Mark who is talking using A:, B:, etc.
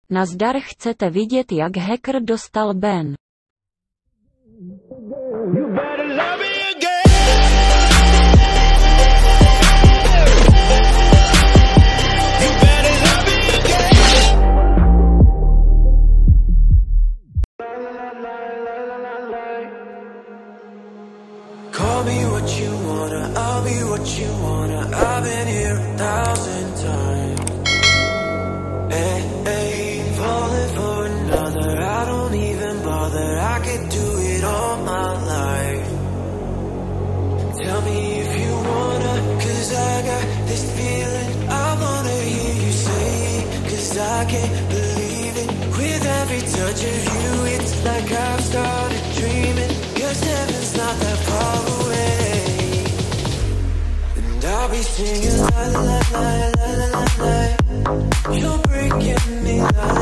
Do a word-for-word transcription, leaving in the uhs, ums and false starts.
A: Nazdar, chcete vidět, jak hacker dostal ban?
B: Call me what you wanna, I'll be what you wanna. I've been here a thousand times. Hey, hey, falling for another, I don't even bother. I could do it all my life. Tell me if you wanna, cause I got this feeling. I wanna hear you say it, cause I can't believe it. With every touch of you, it's like I've started dreaming. Cause heaven's not that far away. And I'll be singing la la la la la la la. You're breaking me la